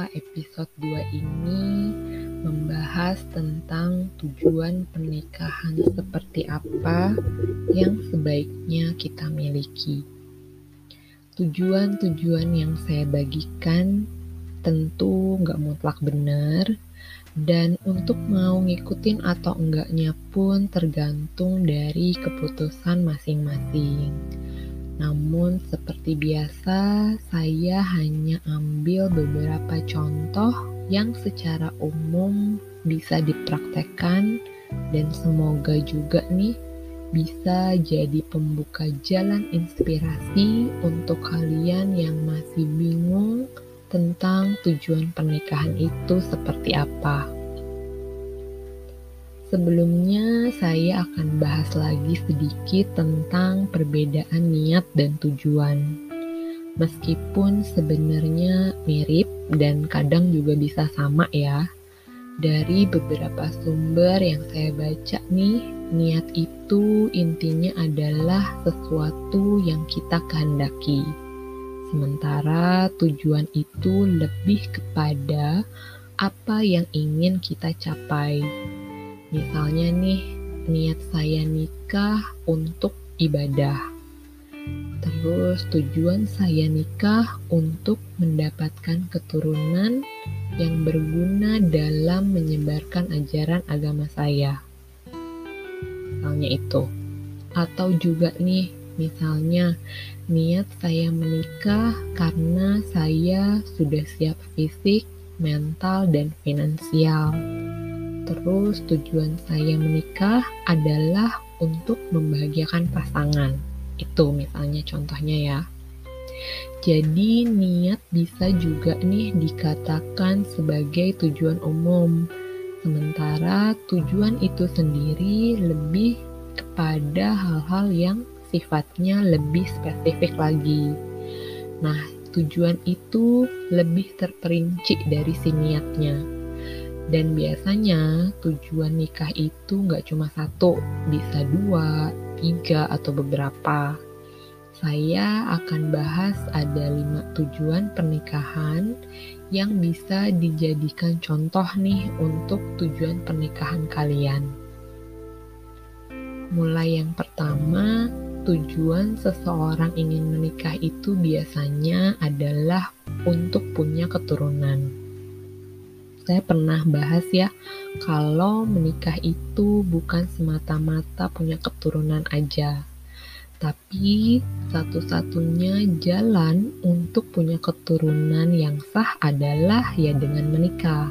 episode 2 ini membahas tentang tujuan pernikahan seperti apa yang sebaiknya kita miliki. Tujuan-tujuan yang saya bagikan tentu nggak mutlak benar, dan untuk mau ngikutin atau enggaknya pun tergantung dari keputusan masing-masing. Namun seperti biasa, saya hanya ambil beberapa contoh yang secara umum bisa dipraktekkan dan semoga juga nih bisa jadi pembuka jalan inspirasi untuk kalian yang masih bingung tentang tujuan pernikahan itu seperti apa. Sebelumnya, saya akan bahas lagi sedikit tentang perbedaan niat dan tujuan. Meskipun sebenarnya mirip dan kadang juga bisa sama ya. Dari beberapa sumber yang saya baca nih, niat itu intinya adalah sesuatu yang kita kehendaki. Sementara tujuan itu lebih kepada apa yang ingin kita capai. Misalnya nih, niat saya nikah untuk ibadah. Terus tujuan saya nikah untuk mendapatkan keturunan yang berguna dalam menyebarkan ajaran agama saya. Misalnya itu. Atau juga nih, misalnya niat saya menikah karena saya sudah siap fisik, mental, dan finansial. Terus tujuan saya menikah adalah untuk membahagiakan pasangan. Itu misalnya contohnya ya. Jadi niat bisa juga nih dikatakan sebagai tujuan umum. Sementara tujuan itu sendiri lebih kepada hal-hal yang sifatnya lebih spesifik lagi. Nah, tujuan itu lebih terperinci dari si niatnya. Dan biasanya tujuan nikah itu nggak cuma satu, bisa 2, 3, atau beberapa. Saya akan bahas ada 5 tujuan pernikahan yang bisa dijadikan contoh nih untuk tujuan pernikahan kalian. Mulai yang pertama, tujuan seseorang ingin menikah itu biasanya adalah untuk punya keturunan. Saya pernah bahas ya, kalau menikah itu bukan semata-mata punya keturunan aja. Tapi satu-satunya jalan untuk punya keturunan yang sah adalah ya dengan menikah.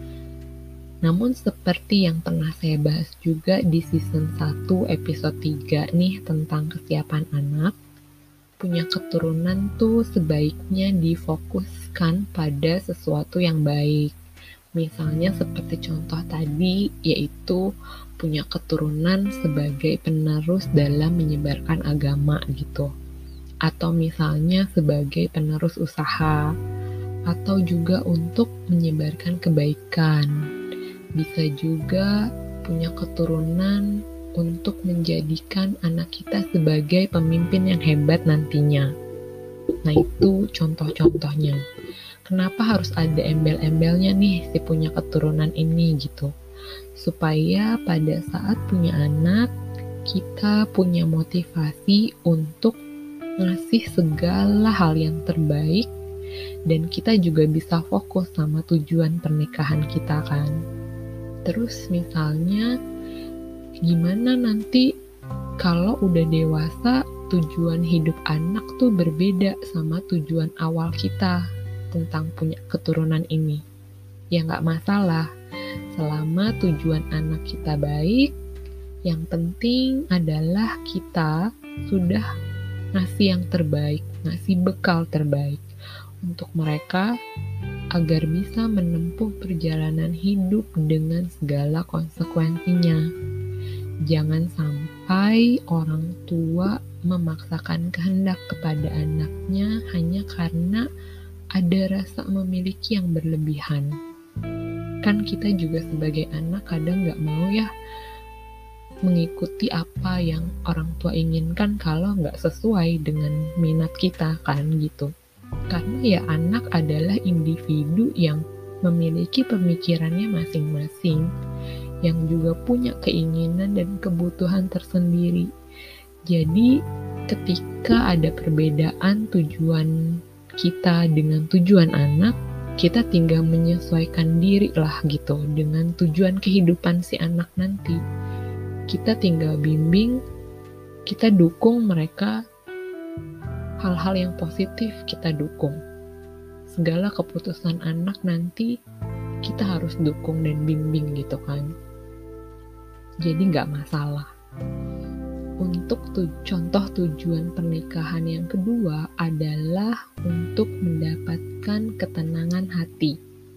Namun seperti yang pernah saya bahas juga di season 1 episode 3 nih tentang kesiapan anak, punya keturunan tuh sebaiknya difokuskan pada sesuatu yang baik. Misalnya seperti contoh tadi, yaitu punya keturunan sebagai penerus dalam menyebarkan agama gitu. Atau misalnya sebagai penerus usaha. Atau juga untuk menyebarkan kebaikan. Bisa juga punya keturunan untuk menjadikan anak kita sebagai pemimpin yang hebat nantinya. Nah, itu contoh-contohnya. Kenapa harus ada embel-embelnya nih si punya keturunan ini gitu? Supaya pada saat punya anak, kita punya motivasi untuk ngasih segala hal yang terbaik dan kita juga bisa fokus sama tujuan pernikahan kita kan. Terus misalnya, gimana nanti kalau udah dewasa tujuan hidup anak tuh berbeda sama tujuan awal kita tentang punya keturunan ini. Ya nggak masalah, selama tujuan anak kita baik, yang penting adalah kita sudah ngasih yang terbaik, ngasih bekal terbaik untuk mereka agar bisa menempuh perjalanan hidup dengan segala konsekuensinya. Jangan sampai orang tua memaksakan kehendak kepada anaknya hanya karena ada rasa memiliki yang berlebihan. Kan kita juga sebagai anak kadang gak mau ya mengikuti apa yang orang tua inginkan kalau gak sesuai dengan minat kita kan gitu. Karena ya anak adalah individu yang memiliki pemikirannya masing-masing, yang juga punya keinginan dan kebutuhan tersendiri. Jadi ketika ada perbedaan tujuan kita dengan tujuan anak, kita tinggal menyesuaikan diri lah gitu dengan tujuan kehidupan si anak nanti. Kita tinggal bimbing, kita dukung mereka, hal-hal yang positif kita dukung. Segala keputusan anak nanti kita harus dukung dan bimbing gitu kan. Jadi gak masalah. Untuk contoh tujuan pernikahan yang kedua adalah untuk mendapatkan ketenangan hati.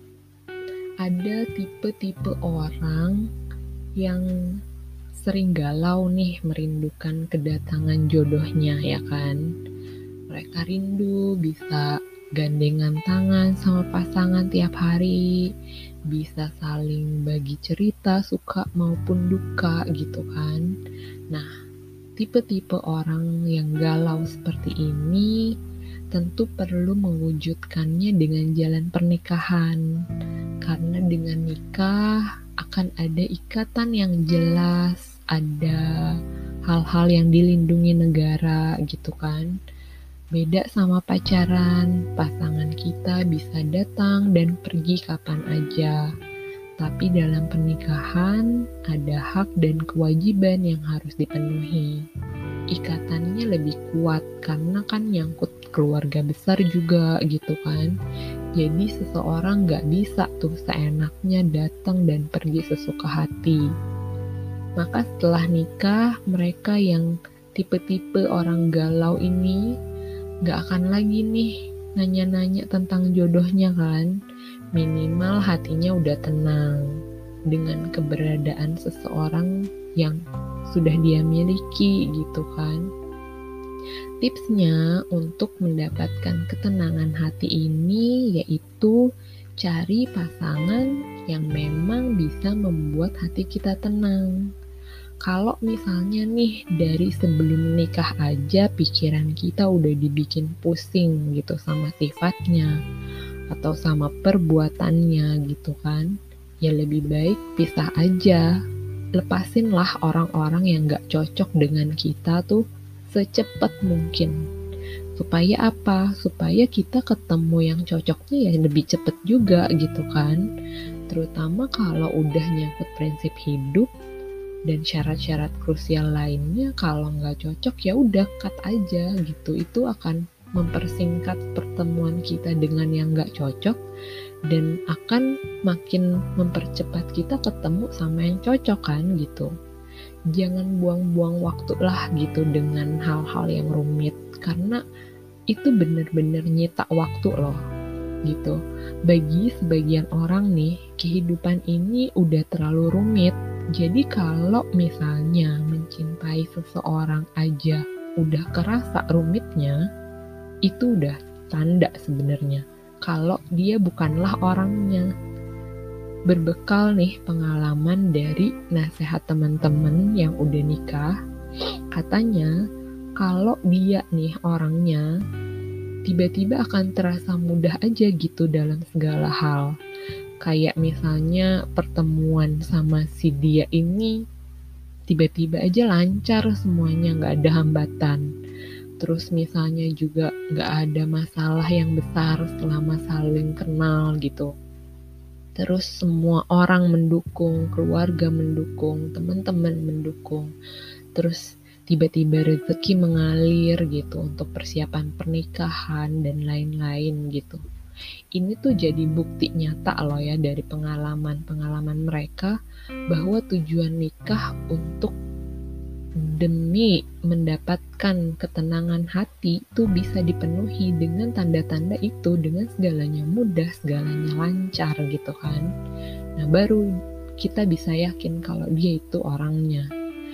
Ada tipe-tipe orang yang sering galau nih merindukan kedatangan jodohnya ya kan. Mereka rindu bisa gandengan tangan sama pasangan tiap hari, bisa saling bagi cerita suka maupun duka gitu kan. Nah, tipe-tipe orang yang galau seperti ini tentu perlu mewujudkannya dengan jalan pernikahan. Karena dengan nikah akan ada ikatan yang jelas, ada hal-hal yang dilindungi negara gitu kan. Beda sama pacaran, pasangan kita bisa datang dan pergi kapan aja. Tapi dalam pernikahan ada hak dan kewajiban yang harus dipenuhi. Ikatannya lebih kuat karena kan nyangkut keluarga besar juga gitu kan. Jadi seseorang gak bisa tuh seenaknya datang dan pergi sesuka hati. Maka setelah nikah, mereka yang tipe-tipe orang galau ini gak akan lagi nih nanya-nanya tentang jodohnya kan. Minimal hatinya udah tenang dengan keberadaan seseorang yang sudah dia miliki gitu kan. Tipsnya untuk mendapatkan ketenangan hati ini yaitu cari pasangan yang memang bisa membuat hati kita tenang. Kalau misalnya nih dari sebelum nikah aja pikiran kita udah dibikin pusing gitu sama sifatnya atau sama perbuatannya gitu kan, ya lebih baik pisah aja. Lepasinlah orang-orang yang gak cocok dengan kita tuh secepat mungkin. Supaya apa? Supaya kita ketemu yang cocoknya ya lebih cepet juga gitu kan. Terutama kalau udah nyangkut prinsip hidup dan syarat-syarat krusial lainnya, kalau nggak cocok ya udah cut aja gitu. Itu akan mempersingkat pertemuan kita dengan yang nggak cocok dan akan makin mempercepat kita ketemu sama yang cocok kan gitu. Jangan buang-buang waktu lah gitu dengan hal-hal yang rumit, karena itu bener-bener nyita waktu loh gitu. Bagi sebagian orang nih, kehidupan ini udah terlalu rumit. Jadi kalau misalnya mencintai seseorang aja udah kerasa rumitnya, itu udah tanda sebenarnya kalau dia bukanlah orangnya. Berbekal nih pengalaman dari nasihat teman-teman yang udah nikah, katanya kalau dia nih orangnya tiba-tiba akan terasa mudah aja gitu dalam segala hal. Kayak misalnya pertemuan sama si dia ini tiba-tiba aja lancar semuanya, gak ada hambatan. Terus misalnya juga gak ada masalah yang besar selama saling kenal gitu. Terus semua orang mendukung, keluarga mendukung, teman-teman mendukung. Terus tiba-tiba rezeki mengalir gitu untuk persiapan pernikahan dan lain-lain gitu. Ini tuh jadi bukti nyata loh ya dari pengalaman-pengalaman mereka bahwa tujuan nikah untuk demi mendapatkan ketenangan hati itu bisa dipenuhi dengan tanda-tanda itu, dengan segalanya mudah, segalanya lancar gitu kan. Nah baru kita bisa yakin kalau dia itu orangnya.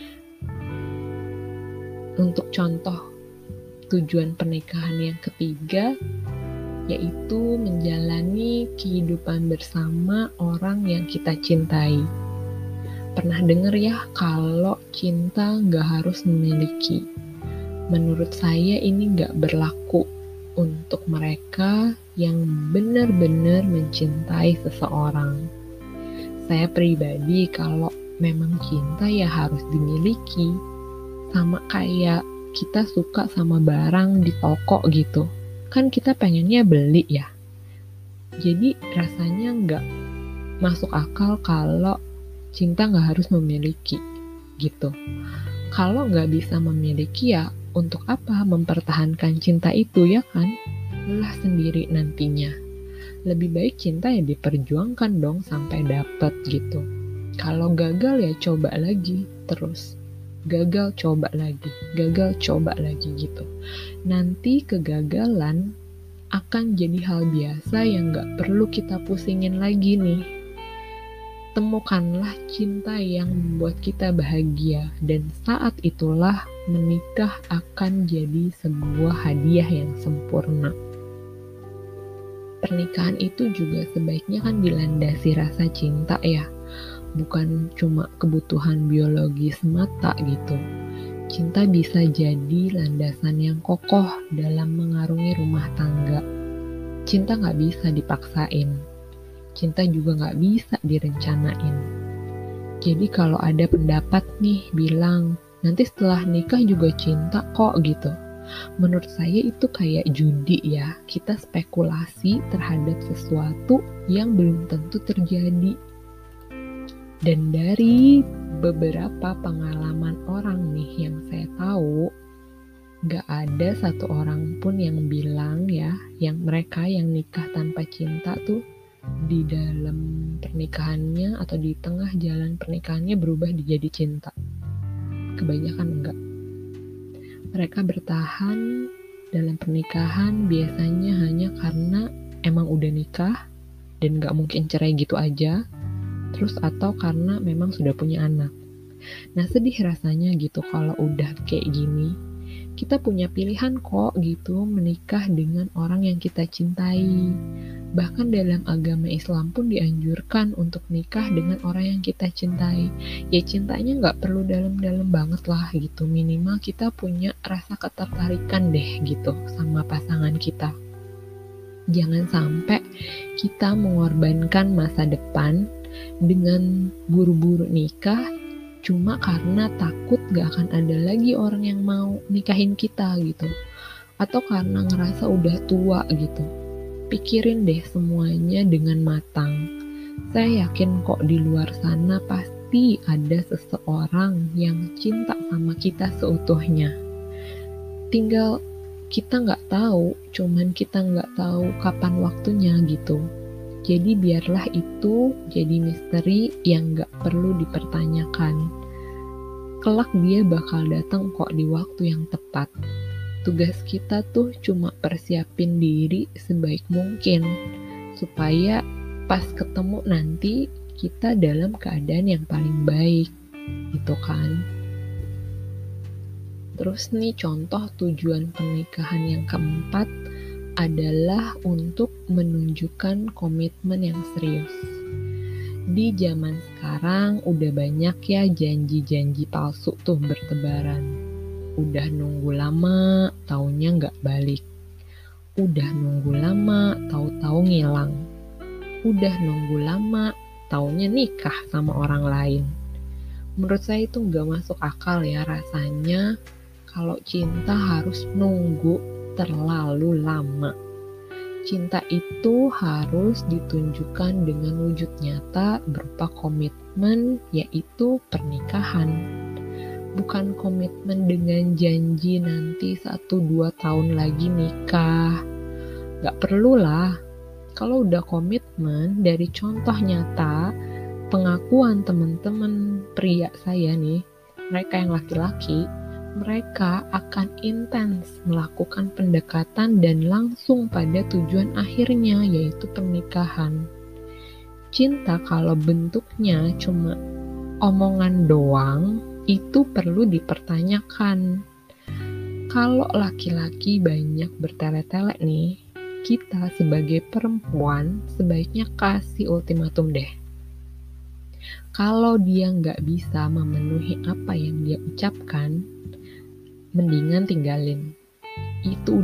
Untuk contoh tujuan pernikahan yang ketiga, yaitu menjalani kehidupan bersama orang yang kita cintai. Pernah denger ya kalau cinta gak harus memiliki? Menurut saya ini gak berlaku untuk mereka yang benar-benar mencintai seseorang. Saya pribadi kalau memang cinta ya harus dimiliki. Sama kayak kita suka sama barang di toko gitu. Kan kita pengennya beli ya. Jadi rasanya nggak masuk akal kalau cinta nggak harus memiliki gitu. Kalau nggak bisa memiliki ya untuk apa mempertahankan cinta itu ya kan? Lelah sendiri nantinya. Lebih baik cinta ya diperjuangkan dong sampai dapet gitu. Kalau gagal ya coba lagi terus. Gagal coba lagi gitu. Nanti kegagalan akan jadi hal biasa yang gak perlu kita pusingin lagi nih. Temukanlah cinta yang membuat kita bahagia, dan saat itulah menikah akan jadi sebuah hadiah yang sempurna. Pernikahan itu juga sebaiknya kan dilandasi rasa cinta ya. Bukan cuma kebutuhan biologis mata gitu. Cinta bisa jadi landasan yang kokoh dalam mengarungi rumah tangga. Cinta gak bisa dipaksain. Cinta juga gak bisa direncanain. Jadi kalau ada pendapat nih bilang, nanti setelah nikah juga cinta kok gitu. Menurut saya itu kayak judi ya. Kita spekulasi terhadap sesuatu yang belum tentu terjadi. Dan dari beberapa pengalaman orang nih yang saya tahu, gak ada satu orang pun yang bilang ya, yang mereka yang nikah tanpa cinta tuh di dalam pernikahannya atau di tengah jalan pernikahannya berubah jadi cinta. Kebanyakan enggak. Mereka bertahan dalam pernikahan biasanya hanya karena emang udah nikah dan gak mungkin cerai gitu aja. Terus atau karena memang sudah punya anak. Nah sedih rasanya gitu kalau udah kayak gini. Kita punya pilihan kok gitu menikah dengan orang yang kita cintai. Bahkan dalam agama Islam pun dianjurkan untuk nikah dengan orang yang kita cintai. Ya cintanya gak perlu dalam-dalam banget lah gitu. Minimal kita punya rasa ketertarikan deh gitu sama pasangan kita. Jangan sampai kita mengorbankan masa depan dengan buru-buru nikah cuma karena takut gak akan ada lagi orang yang mau nikahin kita gitu, atau karena ngerasa udah tua gitu. Pikirin deh semuanya dengan matang. Saya yakin kok di luar sana pasti ada seseorang yang cinta sama kita seutuhnya. Tinggal kita gak tahu, cuman kita gak tahu kapan waktunya gitu. Jadi biarlah itu jadi misteri yang gak perlu dipertanyakan. Kelak dia bakal datang kok di waktu yang tepat. Tugas kita tuh cuma persiapin diri sebaik mungkin, supaya pas ketemu nanti kita dalam keadaan yang paling baik, gitu kan. Terus nih contoh tujuan pernikahan yang keempat adalah untuk menunjukkan komitmen yang serius. Di zaman sekarang udah banyak ya janji-janji palsu tuh bertebaran. Udah nunggu lama, taunya nggak balik. Udah nunggu lama, tahu-tahu ngilang. Udah nunggu lama, taunya nikah sama orang lain. Menurut saya itu nggak masuk akal ya rasanya kalau cinta harus nunggu terlalu lama. Cinta itu harus ditunjukkan dengan wujud nyata berupa komitmen, yaitu pernikahan. Bukan komitmen dengan janji nanti 1-2 tahun lagi nikah. Gak perlu lah. Kalau udah komitmen dari contoh nyata, pengakuan teman-teman pria saya nih, mereka yang laki-laki, mereka akan intens melakukan pendekatan dan langsung pada tujuan akhirnya, yaitu pernikahan. Cinta kalau bentuknya cuma omongan doang, itu perlu dipertanyakan. Kalau laki-laki banyak bertele-tele nih, kita sebagai perempuan sebaiknya kasih ultimatum deh. Kalau dia nggak bisa memenuhi apa yang dia ucapkan, mendingan tinggalin. Itu udah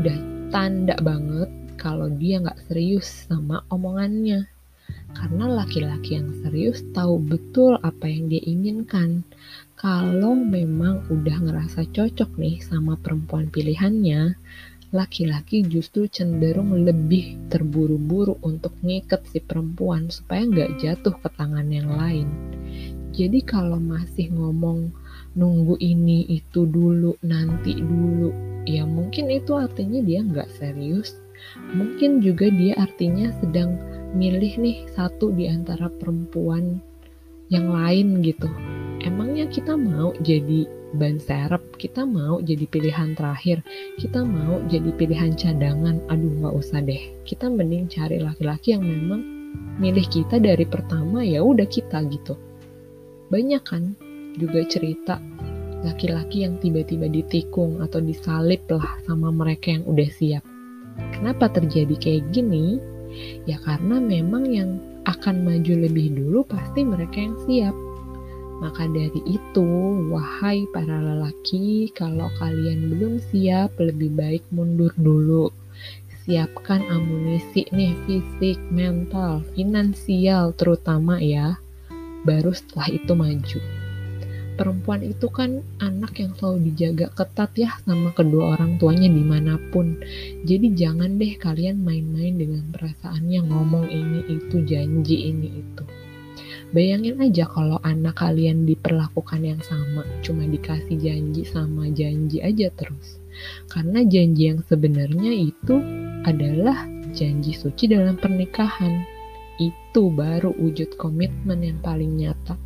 tanda banget kalau dia nggak serius sama omongannya. Karena laki-laki yang serius tahu betul apa yang dia inginkan. Kalau memang udah ngerasa cocok nih sama perempuan pilihannya, laki-laki justru cenderung lebih terburu-buru untuk ngiket si perempuan supaya nggak jatuh ke tangan yang lain. Jadi kalau masih ngomong nunggu ini itu dulu, nanti dulu, ya mungkin itu artinya dia nggak serius. Mungkin juga dia artinya sedang milih nih satu di antara perempuan yang lain gitu. Emangnya kita mau jadi ban serep, kita mau jadi pilihan terakhir, kita mau jadi pilihan cadangan? Aduh, nggak usah deh. Kita mending cari laki-laki yang memang milih kita dari pertama, ya udah kita gitu. Banyak kan juga cerita laki-laki yang tiba-tiba ditikung atau disalip lah sama mereka yang udah siap. Kenapa terjadi kayak gini? Ya karena memang yang akan maju lebih dulu pasti mereka yang siap. Maka dari itu, wahai para lelaki, kalau kalian belum siap, lebih baik mundur dulu. Siapkan amunisi nih, fisik, mental, finansial terutama ya. Baru setelah itu maju. Perempuan itu kan anak yang selalu dijaga ketat ya sama kedua orang tuanya dimanapun. Jadi jangan deh kalian main-main dengan perasaannya, ngomong ini itu, janji ini itu. Bayangin aja kalau anak kalian diperlakukan yang sama, cuma dikasih janji sama janji aja terus. Karena janji yang sebenarnya itu adalah janji suci dalam pernikahan. Itu baru wujud komitmen yang paling nyata.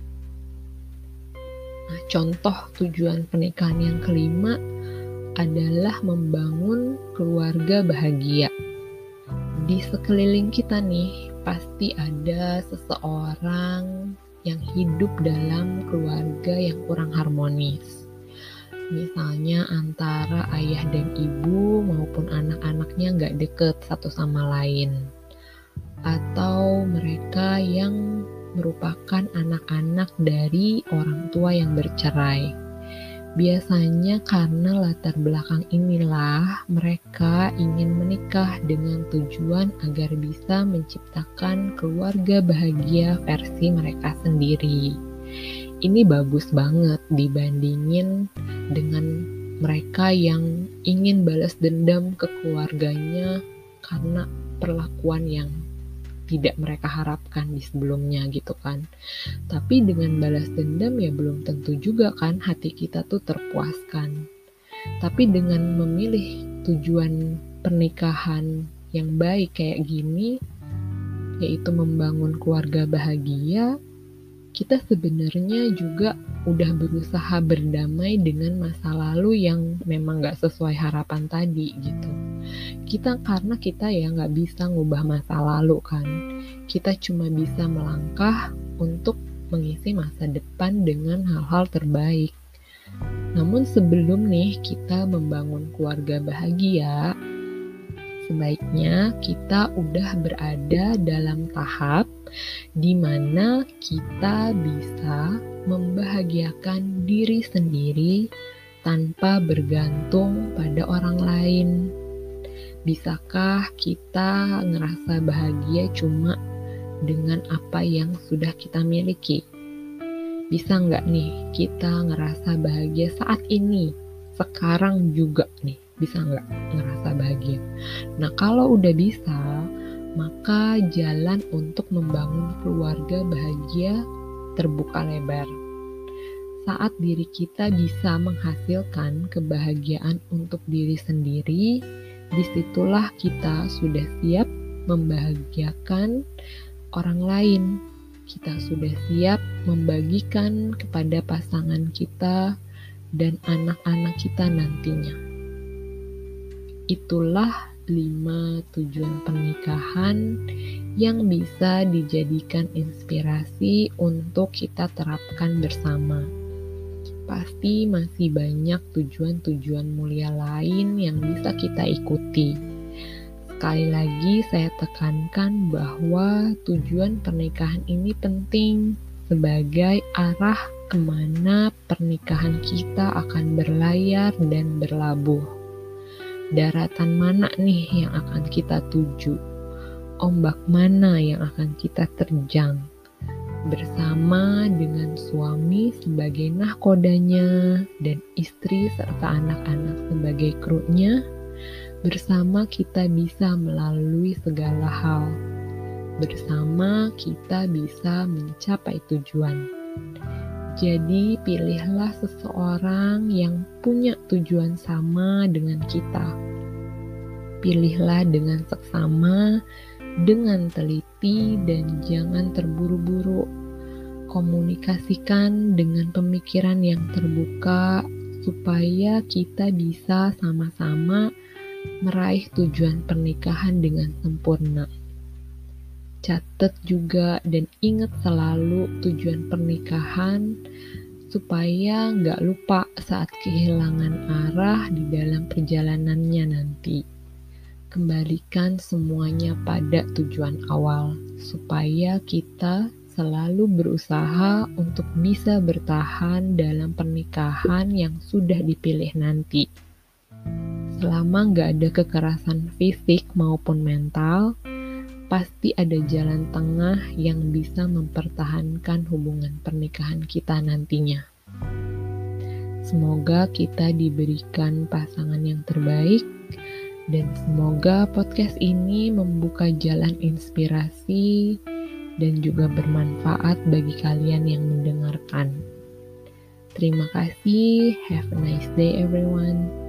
Nah, contoh tujuan pernikahan yang kelima adalah membangun keluarga bahagia. Di sekeliling kita nih, pasti ada seseorang yang hidup dalam keluarga yang kurang harmonis. Misalnya antara ayah dan ibu maupun anak-anaknya nggak deket satu sama lain. Atau mereka yang merupakan anak-anak dari orang tua yang bercerai. Biasanya karena latar belakang inilah mereka ingin menikah dengan tujuan agar bisa menciptakan keluarga bahagia versi mereka sendiri. Ini bagus banget dibandingin dengan mereka yang ingin balas dendam ke keluarganya karena perlakuan yang tidak mereka harapkan di sebelumnya gitu kan. Tapi dengan balas dendam ya belum tentu juga kan hati kita tuh terpuaskan. Tapi dengan memilih tujuan pernikahan yang baik kayak gini, yaitu membangun keluarga bahagia, kita sebenarnya juga udah berusaha berdamai dengan masa lalu yang memang gak sesuai harapan tadi gitu. Karena kita ya nggak bisa ngubah masa lalu kan. Kita cuma bisa melangkah untuk mengisi masa depan dengan hal-hal terbaik. Namun sebelum nih kita membangun keluarga bahagia, sebaiknya kita udah berada dalam tahap di mana kita bisa membahagiakan diri sendiri tanpa bergantung pada orang lain. Bisakah kita ngerasa bahagia cuma dengan apa yang sudah kita miliki? Bisa nggak nih kita ngerasa bahagia saat ini, sekarang juga nih? Bisa nggak ngerasa bahagia? Nah kalau udah bisa, maka jalan untuk membangun keluarga bahagia terbuka lebar. Saat diri kita bisa menghasilkan kebahagiaan untuk diri sendiri, disitulah kita sudah siap membahagiakan orang lain. Kita sudah siap membagikan kepada pasangan kita dan anak-anak kita nantinya. Itulah 5 tujuan pernikahan yang bisa dijadikan inspirasi untuk kita terapkan bersama. Pasti masih banyak tujuan-tujuan mulia lain yang bisa kita ikuti. Sekali lagi saya tekankan bahwa tujuan pernikahan ini penting sebagai arah kemana pernikahan kita akan berlayar dan berlabuh. daratan mana nih yang akan kita tuju, ombak mana yang akan kita terjang, bersama dengan suami sebagai nahkodanya dan istri serta anak-anak sebagai krunya. Bersama kita bisa melalui segala hal. Bersama kita bisa mencapai tujuan. Jadi pilihlah seseorang yang punya tujuan sama dengan kita. Pilihlah dengan seksama, dengan teliti, dan jangan terburu-buru. Komunikasikan dengan pemikiran yang terbuka supaya kita bisa sama-sama meraih tujuan pernikahan dengan sempurna. Catat juga dan ingat selalu tujuan pernikahan supaya nggak lupa saat kehilangan arah di dalam perjalanannya nanti. Kembalikan semuanya pada tujuan awal supaya kita selalu berusaha untuk bisa bertahan dalam pernikahan yang sudah dipilih nanti. Selama nggak ada kekerasan fisik maupun mental, pasti ada jalan tengah yang bisa mempertahankan hubungan pernikahan kita nantinya. Semoga kita diberikan pasangan yang terbaik, dan semoga podcast ini membuka jalan inspirasi dan juga bermanfaat bagi kalian yang mendengarkan. Terima kasih, have a nice day everyone.